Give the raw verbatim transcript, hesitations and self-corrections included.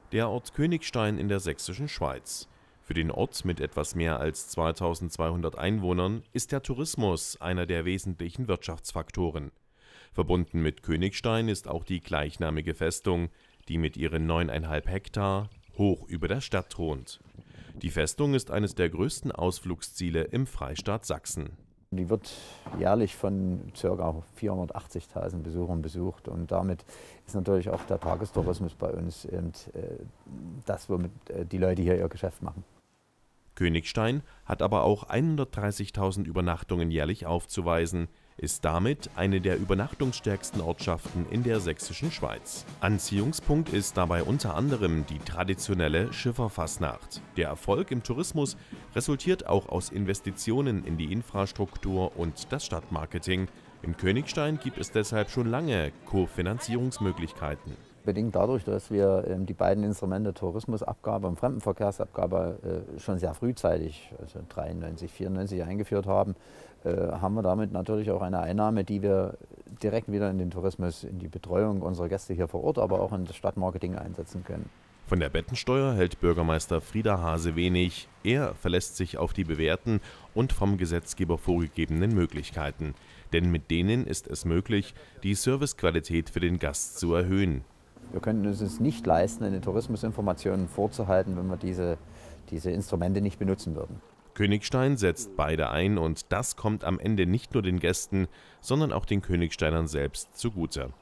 Der Ort Königstein in der sächsischen Schweiz. Für den Ort mit etwas mehr als zweitausendzweihundert Einwohnern ist der Tourismus einer der wesentlichen Wirtschaftsfaktoren. Verbunden mit Königstein ist auch die gleichnamige Festung, die mit ihren neuneinhalb Hektar hoch über der Stadt thront. Die Festung ist eines der größten Ausflugsziele im Freistaat Sachsen. Die wird jährlich von ca. vierhundertachtzigtausend Besuchern besucht und damit ist natürlich auch der Tagestourismus bei uns eben das, womit die Leute hier ihr Geschäft machen. Königstein hat aber auch hundertdreißigtausend Übernachtungen jährlich aufzuweisen, ist damit eine der übernachtungsstärksten Ortschaften in der sächsischen Schweiz. Anziehungspunkt ist dabei unter anderem die traditionelle Schifferfastnacht. Der Erfolg im Tourismus resultiert auch aus Investitionen in die Infrastruktur und das Stadtmarketing. In Königstein gibt es deshalb schon lange Kofinanzierungsmöglichkeiten. Bedingt dadurch, dass wir ähm, die beiden Instrumente Tourismusabgabe und Fremdenverkehrsabgabe äh, schon sehr frühzeitig, also dreiundneunzig, vierundneunzig eingeführt haben, äh, haben wir damit natürlich auch eine Einnahme, die wir direkt wieder in den Tourismus, in die Betreuung unserer Gäste hier vor Ort, aber auch in das Stadtmarketing einsetzen können. Von der Bettensteuer hält Bürgermeister Frieder Hase wenig. Er verlässt sich auf die bewährten und vom Gesetzgeber vorgegebenen Möglichkeiten. Denn mit denen ist es möglich, die Servicequalität für den Gast zu erhöhen. Wir könnten es uns nicht leisten, eine Tourismusinformation vorzuhalten, wenn wir diese, diese Instrumente nicht benutzen würden. Königstein setzt beide ein und das kommt am Ende nicht nur den Gästen, sondern auch den Königsteinern selbst zugute.